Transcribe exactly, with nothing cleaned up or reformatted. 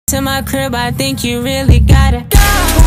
to my crib, I think you really gotta go.